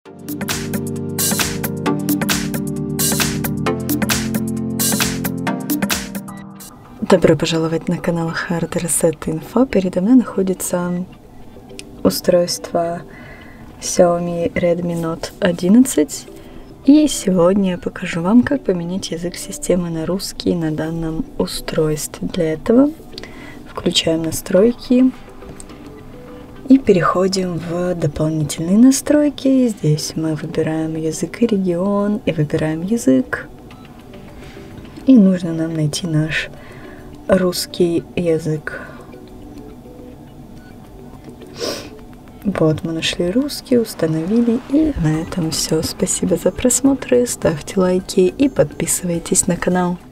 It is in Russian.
Добро пожаловать на канал Hard Reset Info. Передо мной находится устройство Xiaomi Redmi Note 11. И сегодня я покажу вам, как поменять язык системы на русский на данном устройстве. Для этого включаем настройки и переходим в дополнительные настройки. Здесь мы выбираем язык и регион, и выбираем язык. И нужно нам найти наш русский язык. Вот, мы нашли русский, установили, и на этом все. Спасибо за просмотр, ставьте лайки и подписывайтесь на канал.